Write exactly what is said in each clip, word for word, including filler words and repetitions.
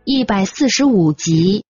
一百四十五集。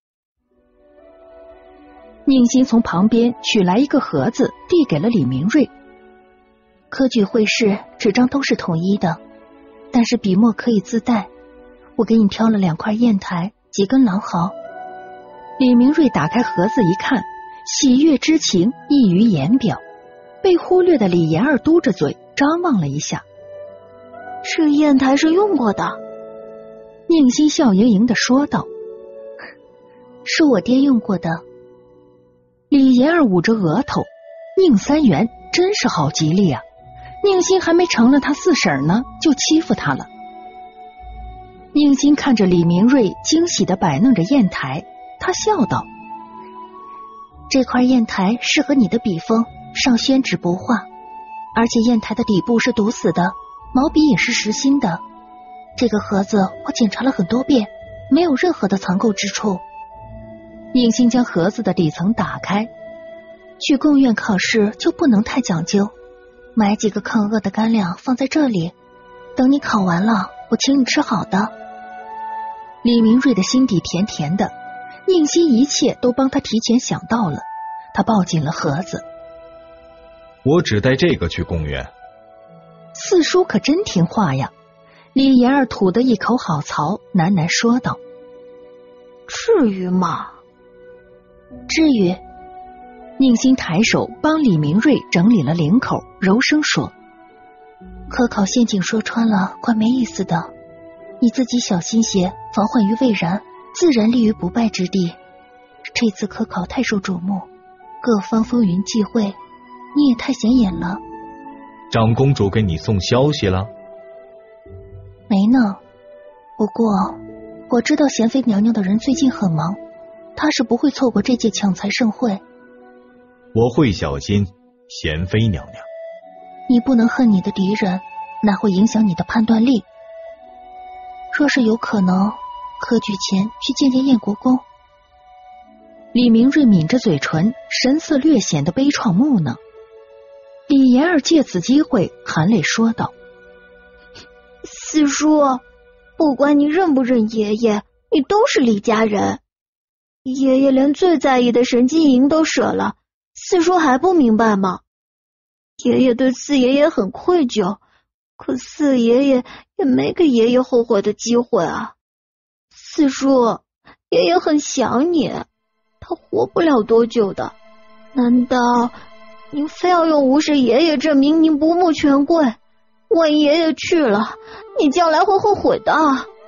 宁心从旁边取来一个盒子，递给了李明瑞。科举会试纸张都是统一的，但是笔墨可以自带。我给你挑了两块砚台，几根狼毫。李明瑞打开盒子一看，喜悦之情溢于言表。被忽略的李妍儿嘟着嘴张望了一下。 这砚台是用过的。 宁心笑盈盈地说道， 是我爹用过的。 李妍儿捂着额头，宁三元真是好吉利啊，宁心还没成了他四婶呢，就欺负他了。宁心看着李明瑞惊喜地摆弄着砚台，他笑道， 这块砚台适合你的笔锋，上宣纸不画，而且砚台的底部是堵死的，毛笔也是实心的。这个盒子我检查了很多遍，没有任何的藏垢之处。 宁心将盒子的底层打开， 去贡院考试就不能太讲究，买几个抗饿的干粮放在这里，等你考完了，我请你吃好的。 李明瑞的心底甜甜的，宁心一切都帮他提前想到了，他抱紧了盒子。 我只带这个去贡院。 四叔可真听话呀。李妍儿吐的一口好槽，喃喃说道， 至于吗？至于。 宁心抬手帮李明瑞整理了领口，柔声说， 科考陷阱说穿了怪没意思的，你自己小心些，防患于未然，自然立于不败之地。这次科考太受瞩目，各方风云际会，你也太显眼了。 长公主给你送消息了？ 没呢，不过我知道贤妃娘娘的人最近很忙，她是不会错过这届抢才盛会。 我会小心贤妃娘娘。 你不能恨你的敌人，那会影响你的判断力。若是有可能，科举前去见见燕国公。 李明瑞抿着嘴唇，神色略显得悲怆木讷。李妍儿借此机会含泪说道， 四叔，不管你认不认爷爷，你都是李家人。爷爷连最在意的神机营都舍了，四叔还不明白吗？爷爷对四爷爷很愧疚，可四爷爷也没给爷爷后悔的机会啊。四叔，爷爷很想你，他活不了多久的，难道您非要用无视爷爷证明您不慕权贵？万一爷爷去了，你将来会后悔的。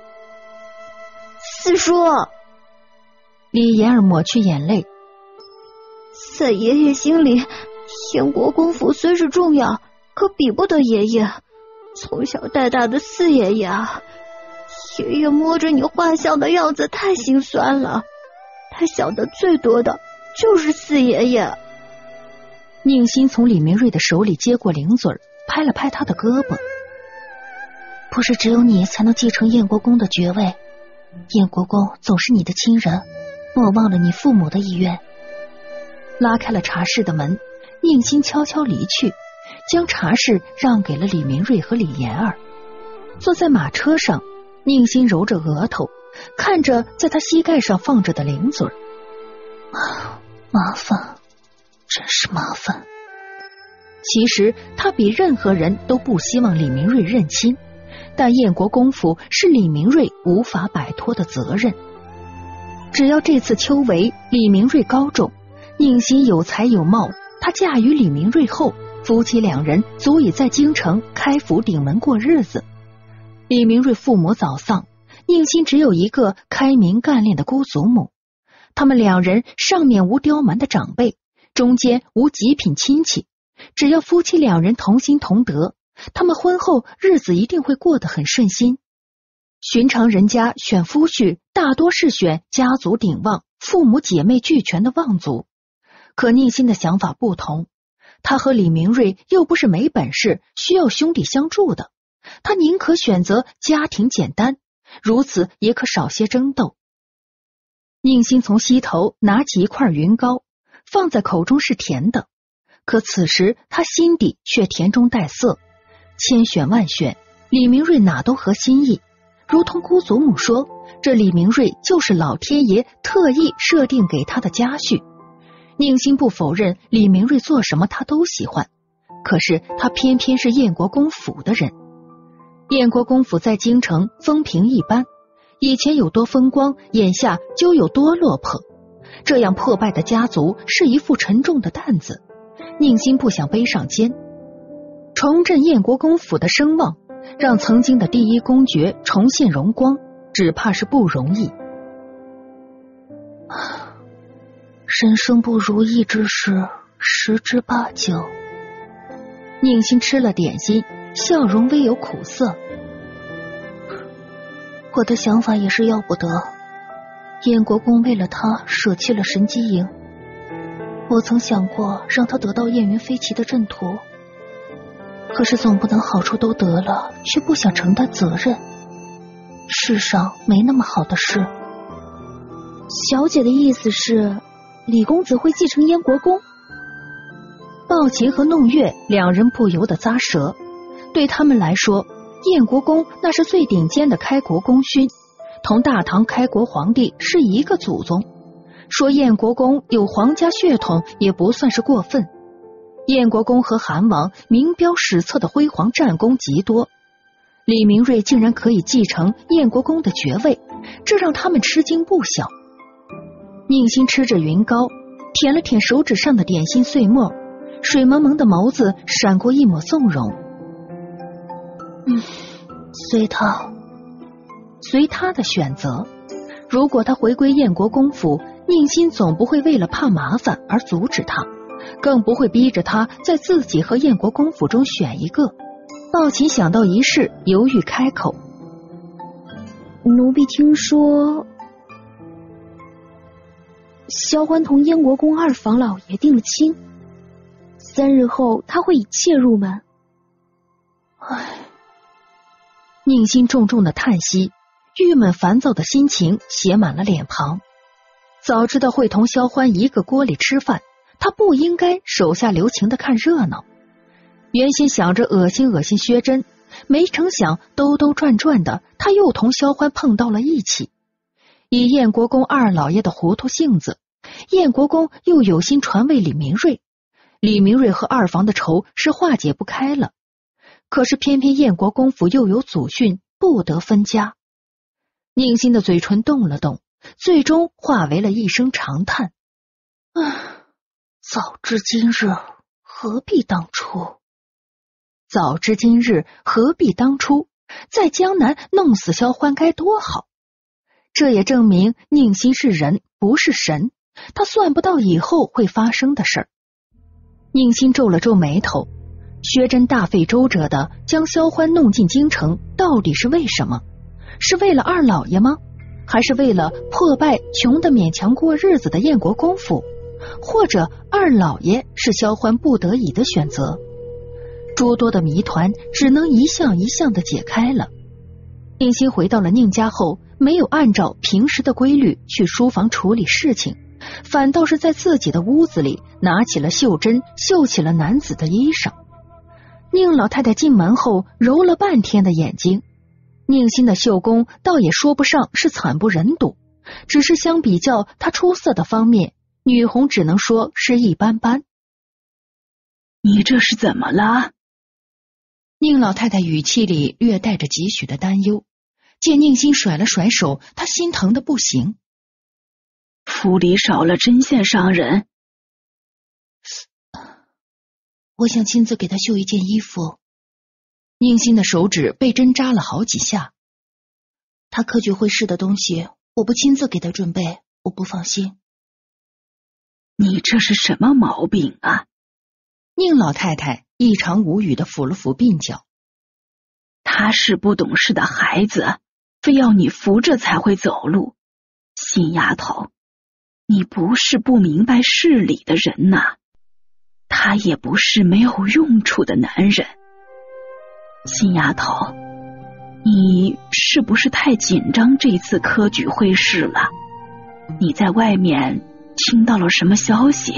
四叔， 李妍儿抹去眼泪， 在爷爷心里，燕国公府虽是重要，可比不得爷爷。从小带大的四爷爷啊，爷爷摸着你画像的样子太心酸了，他想的最多的就是四爷爷。 宁心从李明瑞的手里接过零嘴，拍了拍他的胳膊， 不是只有你才能继承燕国公的爵位，燕国公总是你的亲人，莫忘了你父母的意愿。 拉开了茶室的门，宁心悄悄离去，将茶室让给了李明瑞和李妍儿。坐在马车上，宁心揉着额头，看着在他膝盖上放着的零嘴， 啊，麻烦，真是麻烦。 其实他比任何人都不希望李明瑞认亲，但燕国公府是李明瑞无法摆脱的责任。只要这次秋闱李明瑞高中，宁心有才有貌，她嫁于李明瑞后，夫妻两人足以在京城开府顶门过日子。李明瑞父母早丧，宁心只有一个开明干练的姑祖母，他们两人上面无刁蛮的长辈，中间无极品亲戚，只要夫妻两人同心同德，他们婚后日子一定会过得很顺心。寻常人家选夫婿大多是选家族鼎旺、父母姐妹俱全的望族，可宁心的想法不同，他和李明瑞又不是没本事需要兄弟相助的，他宁可选择家庭简单，如此也可少些争斗。宁心从膝头拿起一块云糕，放在口中是甜的，可此时他心底却甜中带涩。千选万选，李明瑞哪都合心意，如同姑祖母说， 这李明瑞就是老天爷特意设定给他的家婿。宁心不否认李明瑞做什么他都喜欢，可是他偏偏是燕国公府的人。燕国公府在京城风评一般，以前有多风光，眼下就有多落魄。这样破败的家族是一副沉重的担子，宁心不想背上肩。重振燕国公府的声望，让曾经的第一公爵重现荣光，只怕是不容易。 人生不如意之事十之八九。 宁心吃了点心，笑容微有苦涩。 我的想法也是要不得，燕国公为了他舍弃了神机营。我曾想过让他得到燕云飞骑的阵图，可是总不能好处都得了，却不想承担责任。世上没那么好的事。小姐的意思是，李公子会继承燕国公？ 鲍琴和弄月两人不由得咂舌，对他们来说，燕国公那是最顶尖的开国功勋，同大唐开国皇帝是一个祖宗。说燕国公有皇家血统也不算是过分。燕国公和韩王名标史册的辉煌战功极多，李明瑞竟然可以继承燕国公的爵位，这让他们吃惊不小。宁心吃着云糕，舔了舔手指上的点心碎末，水蒙蒙的眸子闪过一抹纵容。 嗯，随他， 随他的选择。如果他回归燕国公府，宁心总不会为了怕麻烦而阻止他，更不会逼着他在自己和燕国公府中选一个。鲍琴想到一事，犹豫开口： 奴婢听说萧欢同燕国公二房老爷定了亲，三日后他会以妾入门。 唉，宁心重重的叹息，郁闷烦躁的心情写满了脸庞。早知道会同萧欢一个锅里吃饭，他不应该手下留情的看热闹。原先想着恶心恶心薛珍，没成想兜兜转转的他又同萧欢碰到了一起。以燕国公二老爷的糊涂性子，燕国公又有心传位李明瑞，李明瑞和二房的仇是化解不开了。可是偏偏燕国公府又有祖训，不得分家。宁心的嘴唇动了动，最终化为了一声长叹： 啊，早知今日何必当初。 早知今日何必当初，在江南弄死萧欢该多好。这也证明宁心是人，不是神，他算不到以后会发生的事儿。宁心皱了皱眉头，薛珍大费周折的将萧欢弄进京城，到底是为什么？是为了二老爷吗？还是为了破败穷得勉强过日子的燕国公府？或者二老爷是萧欢不得已的选择？诸多的谜团只能一项一项的解开了。宁心回到了宁家后，没有按照平时的规律去书房处理事情，反倒是在自己的屋子里拿起了袖珍，绣起了男子的衣裳。宁老太太进门后揉了半天的眼睛，宁心的绣工倒也说不上是惨不忍睹，只是相比较她出色的方面，女红只能说是一般般。 你这是怎么了？ 宁老太太语气里略带着几许的担忧，见宁心甩了甩手，她心疼的不行。 府里少了针线商人， 我想亲自给她绣一件衣服。宁心的手指被针扎了好几下，她科举会试的东西，我不亲自给她准备，我不放心。 你这是什么毛病啊？ 宁老太太异常无语地抚了抚鬓角。 他是不懂事的孩子，非要你扶着才会走路。新丫头，你不是不明白事理的人呐，他也不是没有用处的男人。新丫头，你是不是太紧张这次科举会试了？你在外面听到了什么消息？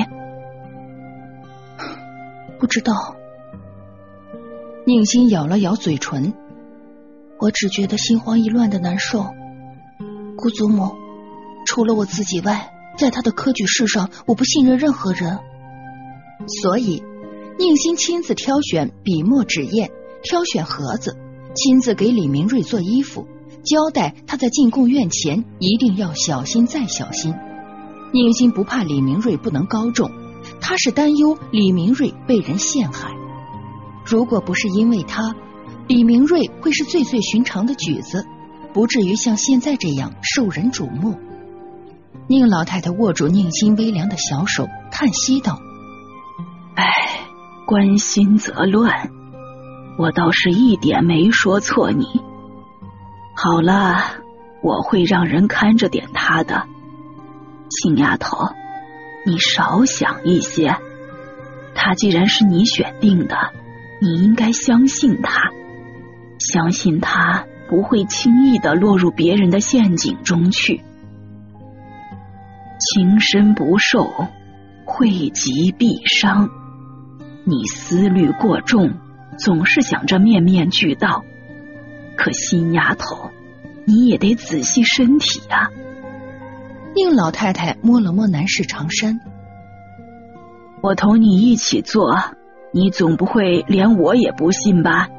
不知道。宁心咬了咬嘴唇，我只觉得心慌意乱的难受。 姑祖母，除了我自己外，在他的科举试上，我不信任任何人。 所以宁心亲自挑选笔墨纸砚，挑选盒子，亲自给李明瑞做衣服，交代他在进贡院前一定要小心再小心。宁心不怕李明瑞不能高中，他是担忧李明瑞被人陷害。如果不是因为他，李明瑞会是最最寻常的举子，不至于像现在这样受人瞩目。宁老太太握住宁心微凉的小手，叹息道： 哎，关心则乱，我倒是一点没说错你。好了，我会让人看着点他的。青丫头，你少想一些，他既然是你选定的，你应该相信他，相信他不会轻易地落入别人的陷阱中去。情深不寿，惠及必伤。你思虑过重，总是想着面面俱到。可新丫头，你也得仔细身体啊。 宁老太太摸了摸南市长衫， 我同你一起做，你总不会连我也不信吧？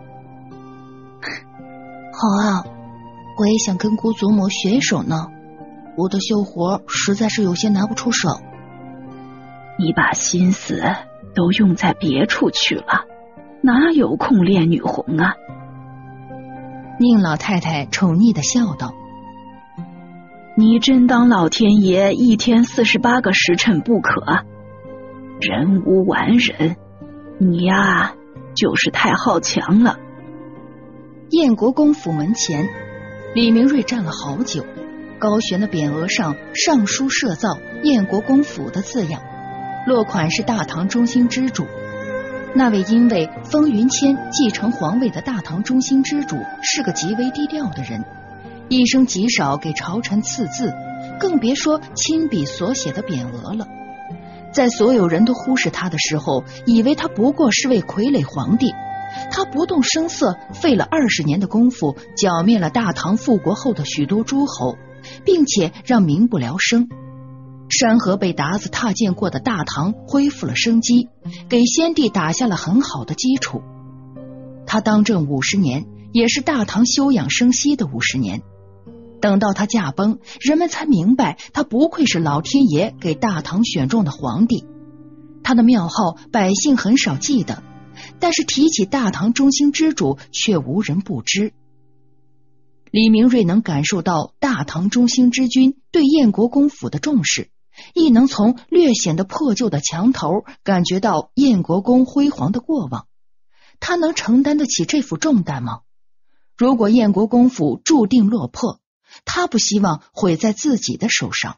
好啊，我也想跟姑祖母学一手呢。我的绣活实在是有些拿不出手。 你把心思都用在别处去了，哪有空练女红啊？ 宁老太太宠溺地笑道： 你真当老天爷一天四十八个时辰不可？人无完人，你呀就是太好强了。 燕国公府门前，李明瑞站了好久，高悬的匾额上上书设造燕国公府的字样，落款是大唐中兴之主。那位因为风云谦继承皇位的大唐中兴之主是个极为低调的人，一生极少给朝臣赐字，更别说亲笔所写的匾额了。在所有人都忽视他的时候，以为他不过是位傀儡皇帝，他不动声色，费了二十年的功夫，剿灭了大唐复国后的许多诸侯，并且让民不聊生。山河被鞑子踏践过的大唐恢复了生机，给先帝打下了很好的基础。他当政五十年，也是大唐休养生息的五十年。等到他驾崩，人们才明白他不愧是老天爷给大唐选中的皇帝。他的庙号百姓很少记得，但是提起大唐中兴之主，却无人不知。李明瑞能感受到大唐中兴之君对燕国公府的重视，亦能从略显得破旧的墙头感觉到燕国公辉煌的过往。他能承担得起这副重担吗？如果燕国公府注定落魄，他不希望毁在自己的手上。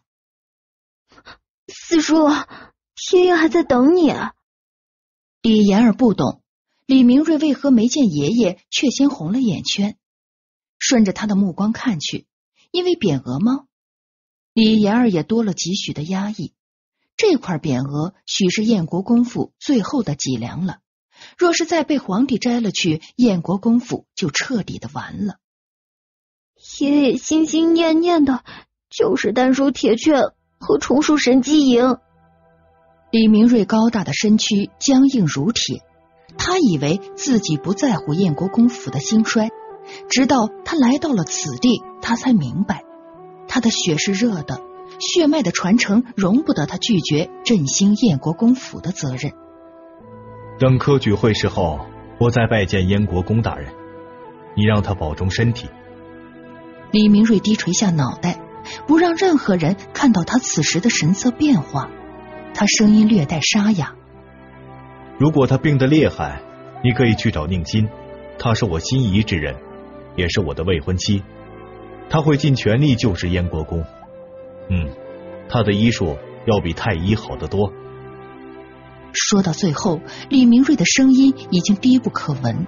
四叔，爷爷还在等你。 李妍儿不懂李明瑞为何没见爷爷却先红了眼圈，顺着他的目光看去，因为匾额吗？李妍儿也多了几许的压抑。这块匾额许是燕国公府最后的脊梁了，若是再被皇帝摘了去，燕国公府就彻底的完了。 爷爷心心念念的就是丹书铁券和重塑神机营。 李明瑞高大的身躯僵硬如铁，他以为自己不在乎燕国公府的兴衰，直到他来到了此地，他才明白他的血是热的，血脉的传承容不得他拒绝振兴燕国公府的责任。 等科举会试后，我再拜见燕国公大人，你让他保重身体。 李明瑞低垂下脑袋，不让任何人看到他此时的神色变化。他声音略带沙哑： 如果他病得厉害，你可以去找宁心，她是我心仪之人，也是我的未婚妻，他会尽全力救治燕国公。嗯，他的医术要比太医好得多。 说到最后，李明瑞的声音已经低不可闻。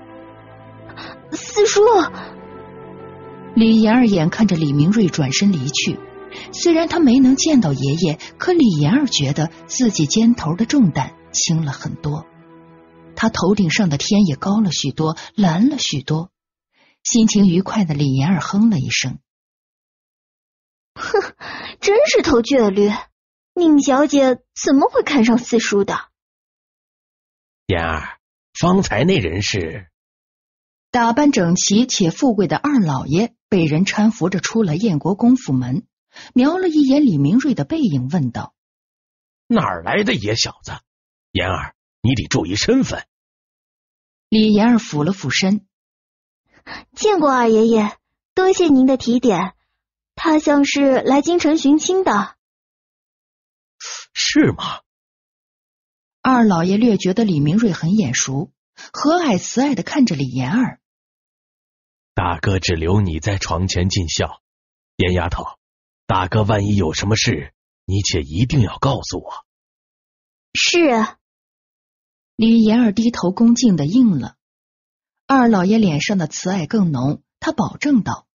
四叔。 李妍儿眼看着李明瑞转身离去，虽然他没能见到爷爷，可李妍儿觉得自己肩头的重担轻了很多，他头顶上的天也高了许多，蓝了许多。心情愉快的李妍儿哼了一声。 哼，真是头倔驴，宁小姐怎么会看上四叔的？ 妍儿，方才那人是？ 打扮整齐且富贵的二老爷被人搀扶着出了燕国公府门，瞄了一眼李明瑞的背影，问道： 哪儿来的野小子？妍儿，你得注意身份。 李妍儿俯了俯身： 见过二爷爷，多谢您的提点。他像是来京城寻亲的。 是吗？ 二老爷略觉得李明瑞很眼熟，和蔼慈爱地看着李妍儿。 大哥只留你在床前尽孝，严丫头，大哥万一有什么事，你且一定要告诉我。 是啊。 李妍儿低头恭敬地应了。二老爷脸上的慈爱更浓，他保证道：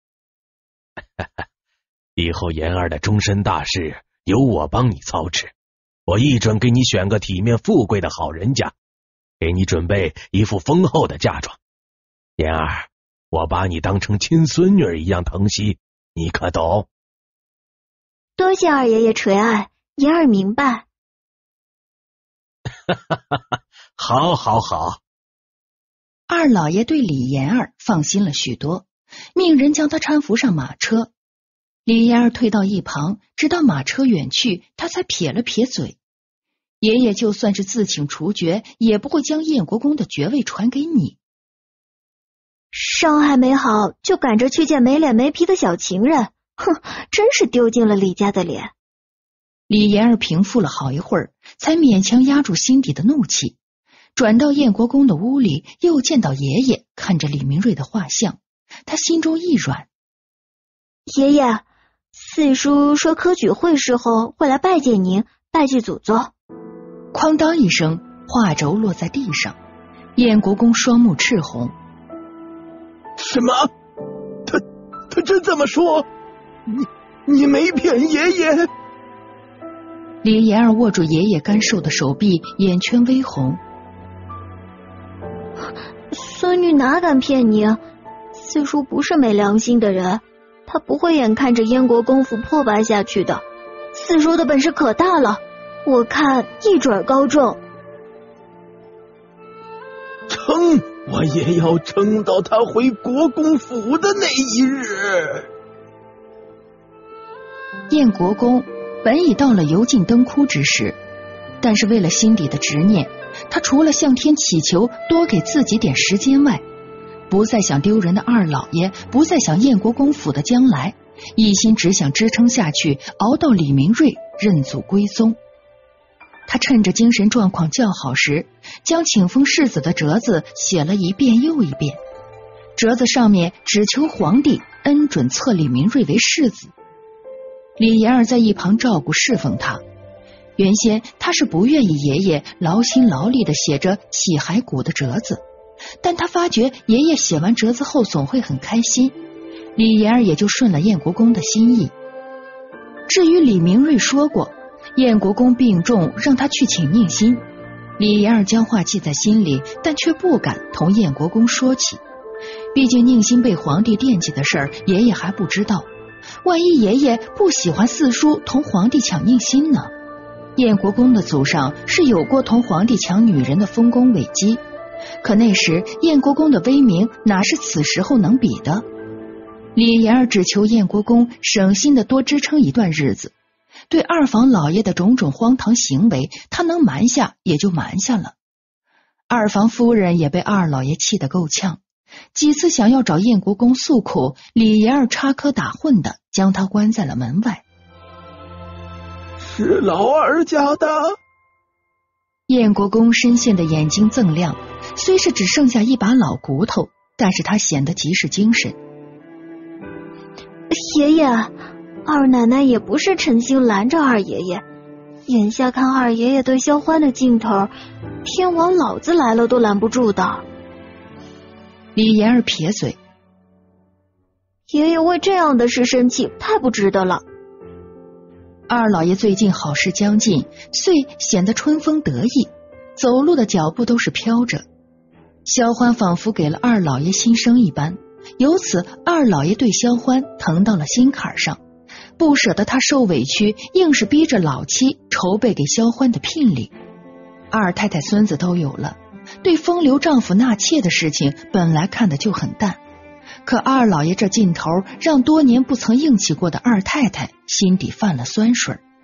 以后妍儿的终身大事由我帮你操持，我一准给你选个体面富贵的好人家，给你准备一副丰厚的嫁妆。妍儿，我把你当成亲孙女一样疼惜，你可懂？ 多谢二爷爷垂爱，妍儿明白。 好好好。 二老爷对李妍儿放心了许多，命人将他搀扶上马车。李妍儿退到一旁，直到马车远去，他才撇了撇嘴：爷爷就算是自请除爵，也不会将燕国公的爵位传给你。 伤还没好，就赶着去见没脸没皮的小情人，哼，真是丢尽了李家的脸。 李妍儿平复了好一会儿，才勉强压住心底的怒气，转到燕国公的屋里，又见到爷爷看着李明瑞的画像，他心中一软。 爷爷，四叔说科举会试后会来拜见您，拜祭祖宗。 哐当一声，画轴落在地上，燕国公双目赤红。 什么？他他真这么说？你你没骗爷爷？ 李妍儿握住爷爷干瘦的手臂，眼圈微红。 孙女哪敢骗你？四叔不是没良心的人，他不会眼看着燕国公府破败下去的。四叔的本事可大了，我看一准高中。 撑，我也要撑到他回国公府的那一日。 燕国公本已到了油尽灯枯之时，但是为了心底的执念，他除了向天祈求多给自己点时间外，不再想丢人的二老爷，不再想燕国公府的将来，一心只想支撑下去，熬到李明瑞认祖归宗。他趁着精神状况较好时，将请封世子的折子写了一遍又一遍，折子上面只求皇帝恩准册李明瑞为世子。李妍儿在一旁照顾侍奉他，原先他是不愿意爷爷劳心劳力的写着起骸骨的折子，但他发觉爷爷写完折子后总会很开心，李妍儿也就顺了燕国公的心意。至于李明瑞说过燕国公病重，让他去请宁心，李妍儿将话记在心里，但却不敢同燕国公说起，毕竟宁心被皇帝惦记的事儿爷爷还不知道，万一爷爷不喜欢四叔同皇帝抢宁心呢？燕国公的祖上是有过同皇帝抢女人的丰功伟绩，可那时燕国公的威名哪是此时候能比的？李妍儿只求燕国公省心的多支撑一段日子，对二房老爷的种种荒唐行为，他能瞒下也就瞒下了。二房夫人也被二老爷气得够呛，几次想要找燕国公诉苦，李妍儿插科打诨的将他关在了门外。 是老二家的。 燕国公深陷的眼睛锃亮，虽是只剩下一把老骨头，但是他显得极是精神。 爷爷，二奶奶也不是诚心拦着二爷爷，眼下看二爷爷对萧欢的劲头，天王老子来了都拦不住的。 李妍儿撇嘴， 爷爷为这样的事生气，太不值得了。 二老爷最近好事将近，遂显得春风得意，走路的脚步都是飘着。萧欢仿佛给了二老爷新生一般，由此二老爷对萧欢疼到了心坎上， 不舍得他受委屈，硬是逼着老妻筹备给萧欢的聘礼。二太太孙子都有了，对风流丈夫纳妾的事情本来看得就很淡，可二老爷这劲头让多年不曾硬气过的二太太心底泛了酸水。